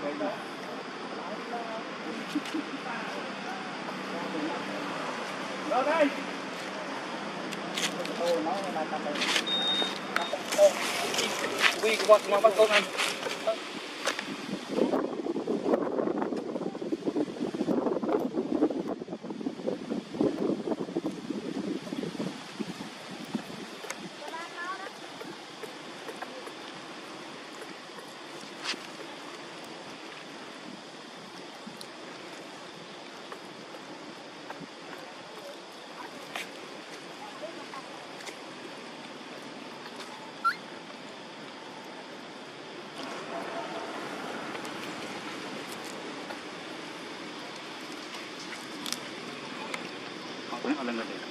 Rồi đây. Vì của bọn bắt con ăn. Lần lượt